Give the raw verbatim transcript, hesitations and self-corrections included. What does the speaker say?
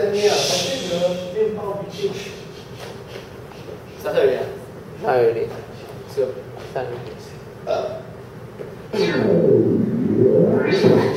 tenia, tapi dia dia mau bikin. Satu ya. Satu ni. Siap. Satu. Uh.